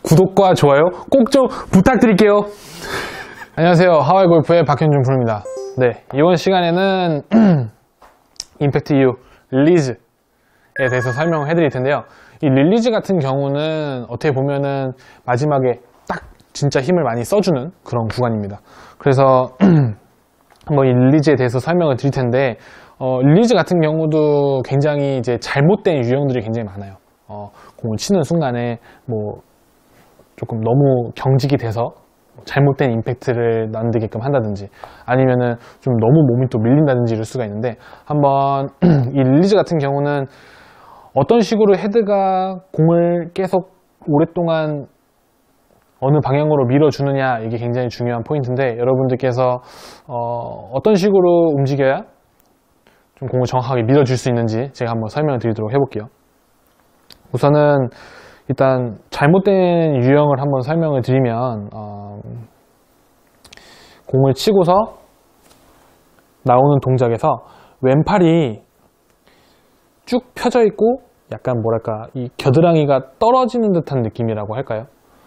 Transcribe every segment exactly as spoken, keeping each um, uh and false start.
구독과 좋아요 꼭 좀 부탁드릴게요. 안녕하세요, 하와이 골프의 박현준 프로입니다. 네, 이번 시간에는 임팩트 이후 릴리즈에 대해서 설명을 해드릴 텐데요. 이 릴리즈 같은 경우는 어떻게 보면은 마지막에 딱 진짜 힘을 많이 써주는 그런 구간입니다. 그래서 한번 이 릴리즈에 대해서 설명을 드릴 텐데, 어, 릴리즈 같은 경우도 굉장히 이제 잘못된 유형들이 굉장히 많아요. 어, 공을 치는 순간에 뭐 조금 너무 경직이 돼서 잘못된 임팩트를 만들게끔 한다든지, 아니면은 좀 너무 몸이 또 밀린다든지 이럴 수가 있는데, 한번 이 릴리즈 같은 경우는 어떤 식으로 헤드가 공을 계속 오랫동안 어느 방향으로 밀어주느냐, 이게 굉장히 중요한 포인트인데, 여러분들께서 어, 어떤 식으로 움직여야 좀 공을 정확하게 밀어줄 수 있는지 제가 한번 설명을 드리도록 해볼게요. 우선은 일단 잘못된 유형을 한번 설명을 드리면, 어, 공을 치고서 나오는 동작에서 왼팔이 쭉 펴져 있고 약간 뭐랄까 이 겨드랑이가 떨어지는 듯한 느낌이라고 할까요?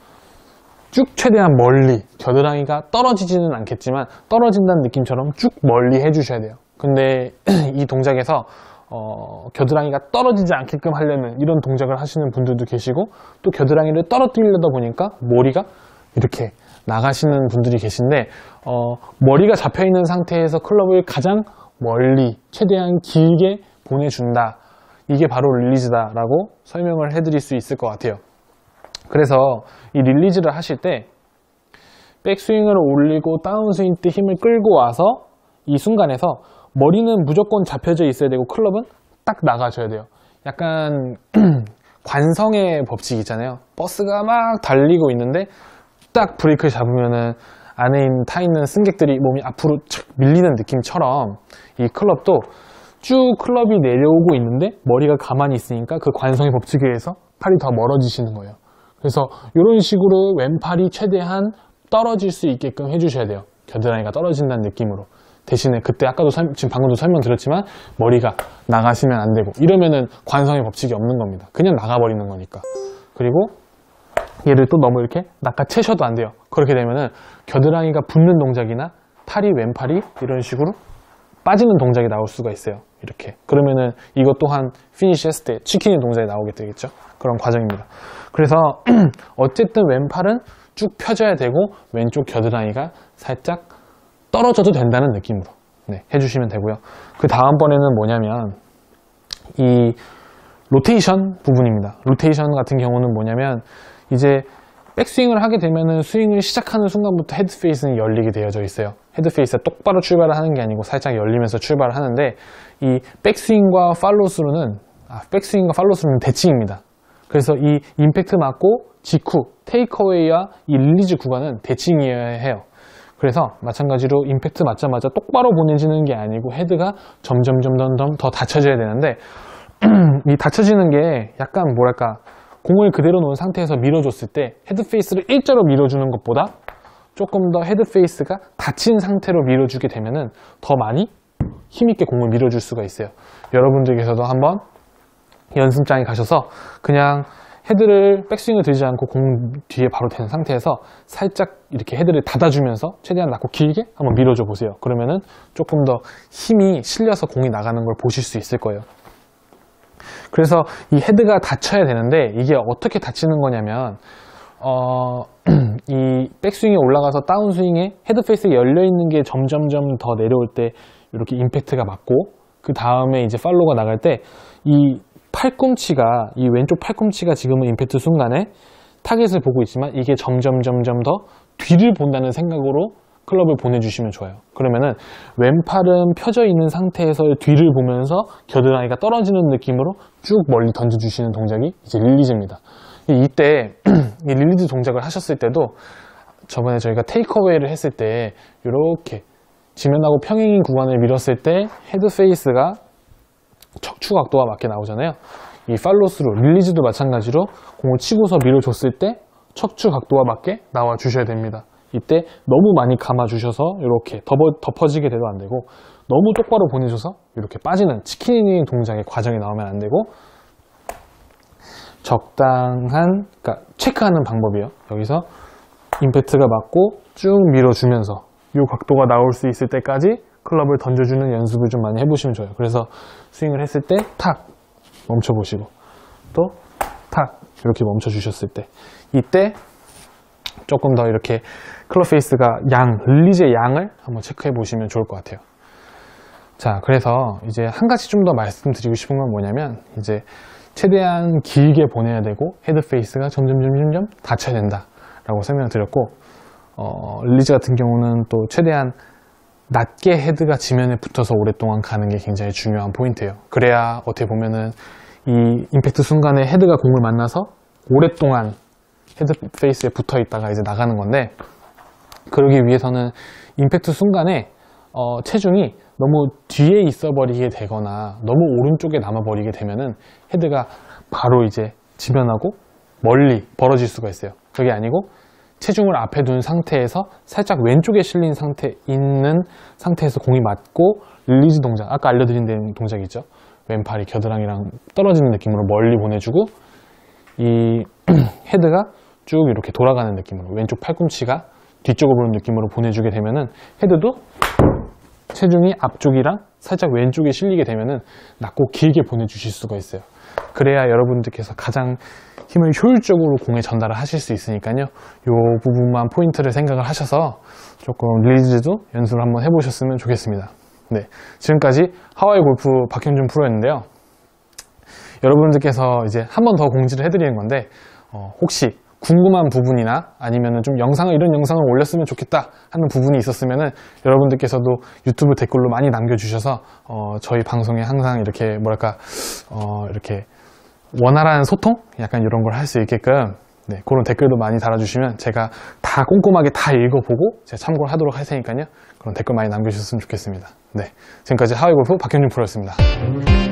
쭉 최대한 멀리, 겨드랑이가 떨어지지는 않겠지만 떨어진다는 느낌처럼 쭉 멀리 해주셔야 돼요. 근데 이 동작에서 어, 겨드랑이가 떨어지지 않게끔 하려는 이런 동작을 하시는 분들도 계시고, 또 겨드랑이를 떨어뜨리려다 보니까 머리가 이렇게 나가시는 분들이 계신데, 어, 머리가 잡혀있는 상태에서 클럽을 가장 멀리 최대한 길게 보내준다, 이게 바로 릴리즈다 라고 설명을 해드릴 수 있을 것 같아요. 그래서 이 릴리즈를 하실 때 백스윙을 올리고 다운스윙 때 힘을 끌고 와서 이 순간에서 머리는 무조건 잡혀져 있어야 되고 클럽은 딱 나가줘야 돼요. 약간 관성의 법칙 있잖아요. 버스가 막 달리고 있는데 딱 브레이크를 잡으면은 안에 있는, 타 있는 승객들이 몸이 앞으로 착 밀리는 느낌처럼, 이 클럽도 쭉 클럽이 내려오고 있는데 머리가 가만히 있으니까 그 관성의 법칙에 의해서 팔이 더 멀어지시는 거예요. 그래서 이런 식으로 왼팔이 최대한 떨어질 수 있게끔 해주셔야 돼요. 겨드랑이가 떨어진다는 느낌으로. 대신에 그때 아까도 설, 지금 방금도 설명드렸지만 머리가 나가시면 안 되고, 이러면은 관성의 법칙이 없는 겁니다. 그냥 나가버리는 거니까. 그리고 얘를 또 너무 이렇게 낚아채셔도 안 돼요. 그렇게 되면은 겨드랑이가 붙는 동작이나 팔이 왼팔이 이런 식으로 빠지는 동작이 나올 수가 있어요. 이렇게. 그러면은 이것 또한 피니시 했을 때 치킨의 동작이 나오게 되겠죠. 그런 과정입니다. 그래서 어쨌든 왼팔은 쭉 펴져야 되고 왼쪽 겨드랑이가 살짝 떨어져도 된다는 느낌으로 네, 해주시면 되고요. 그 다음번에는 뭐냐면 이 로테이션 부분입니다. 로테이션 같은 경우는 뭐냐면, 이제 백스윙을 하게 되면은 스윙을 시작하는 순간부터 헤드 페이스는 열리게 되어져 있어요. 헤드 페이스가 똑바로 출발을 하는 게 아니고 살짝 열리면서 출발을 하는데, 이 백스윙과 팔로스루는 아, 백스윙과 팔로스루는 대칭입니다. 그래서 이 임팩트 맞고 직후 테이크어웨이와 이 릴리즈 구간은 대칭이어야 해요. 그래서 마찬가지로 임팩트 맞자마자 똑바로 보내지는 게 아니고 헤드가 점점 점점 더 닫혀져야 되는데, 이 닫혀지는 게 약간 뭐랄까 공을 그대로 놓은 상태에서 밀어줬을 때 헤드 페이스를 일자로 밀어주는 것보다 조금 더 헤드 페이스가 닫힌 상태로 밀어주게 되면은 더 많이 힘있게 공을 밀어줄 수가 있어요. 여러분들께서도 한번 연습장에 가셔서 그냥 헤드를 백스윙을 들지 않고 공 뒤에 바로 댄 상태에서 살짝 이렇게 헤드를 닫아주면서 최대한 낮고 길게 한번 밀어줘 보세요. 그러면은 조금 더 힘이 실려서 공이 나가는 걸 보실 수 있을 거예요. 그래서 이 헤드가 닫혀야 되는데, 이게 어떻게 닫히는 거냐면, 어, 이 백스윙에 올라가서 다운스윙에 헤드 페이스가 열려있는 게 점점점 더 내려올 때 이렇게 임팩트가 맞고, 그 다음에 이제 팔로우가 나갈 때 이 팔꿈치가, 이 왼쪽 팔꿈치가 지금은 임팩트 순간에 타겟을 보고 있지만 이게 점점 점점 더 뒤를 본다는 생각으로 클럽을 보내주시면 좋아요. 그러면은 왼팔은 펴져 있는 상태에서 뒤를 보면서 겨드랑이가 떨어지는 느낌으로 쭉 멀리 던져주시는 동작이 이제 릴리즈입니다. 이때 이 릴리즈 동작을 하셨을 때도, 저번에 저희가 테이크어웨이를 했을 때 이렇게 지면하고 평행인 구간을 밀었을 때 헤드 페이스가 척추 각도와 맞게 나오잖아요. 이 팔로스루, 릴리즈도 마찬가지로 공을 치고서 밀어줬을 때 척추 각도와 맞게 나와 주셔야 됩니다. 이때 너무 많이 감아 주셔서 이렇게 덮어, 덮어지게 돼도 안 되고, 너무 똑바로 보내줘서 이렇게 빠지는 치킨닝 동작의 과정이 나오면 안 되고, 적당한, 그러니까 체크하는 방법이에요. 여기서 임팩트가 맞고 쭉 밀어주면서 이 각도가 나올 수 있을 때까지 클럽을 던져주는 연습을 좀 많이 해보시면 좋아요. 그래서 스윙을 했을 때 탁 멈춰보시고 또 탁 이렇게 멈춰주셨을 때 이때 조금 더 이렇게 클럽 페이스가 양, 릴리즈의 양을 한번 체크해 보시면 좋을 것 같아요. 자, 그래서 이제 한 가지 좀 더 말씀드리고 싶은 건 뭐냐면 이제 최대한 길게 보내야 되고 헤드 페이스가 점점 점점 닫혀야 된다 라고 설명을 드렸고, 어, 릴리즈 같은 경우는 또 최대한 낮게 헤드가 지면에 붙어서 오랫동안 가는 게 굉장히 중요한 포인트예요. 그래야 어떻게 보면은 이 임팩트 순간에 헤드가 공을 만나서 오랫동안 헤드 페이스에 붙어 있다가 이제 나가는 건데, 그러기 위해서는 임팩트 순간에 어, 체중이 너무 뒤에 있어 버리게 되거나 너무 오른쪽에 남아 버리게 되면은 헤드가 바로 이제 지면하고 멀리 벌어질 수가 있어요. 그게 아니고 체중을 앞에 둔 상태에서 살짝 왼쪽에 실린 상태 있는 상태에서 공이 맞고 릴리즈 동작, 아까 알려드린 동작 있죠? 왼팔이 겨드랑이랑 떨어지는 느낌으로 멀리 보내주고 이 헤드가 쭉 이렇게 돌아가는 느낌으로 왼쪽 팔꿈치가 뒤쪽으로 보는 느낌으로 보내주게 되면은 헤드도 체중이 앞쪽이랑 살짝 왼쪽에 실리게 되면은 낮고 길게 보내주실 수가 있어요. 그래야 여러분들께서 가장 힘을 효율적으로 공에 전달을 하실 수 있으니까요. 이 부분만 포인트를 생각을 하셔서 조금 릴리즈도 연습을 한번 해보셨으면 좋겠습니다. 네, 지금까지 하와이 골프 박형준 프로였는데요. 여러분들께서 이제 한 번 더 공지를 해드리는 건데 어, 혹시 궁금한 부분이나 아니면은 좀 영상을 이런 영상을 올렸으면 좋겠다 하는 부분이 있었으면은 여러분들께서도 유튜브 댓글로 많이 남겨주셔서 어, 저희 방송에 항상 이렇게 뭐랄까 어, 이렇게 원활한 소통? 약간 이런 걸 할 수 있게끔 네, 그런 댓글도 많이 달아주시면 제가 다 꼼꼼하게 다 읽어보고 제가 참고를 하도록 할 테니까요. 그런 댓글 많이 남겨주셨으면 좋겠습니다. 네, 지금까지 하와이 골프 박형준 프로였습니다.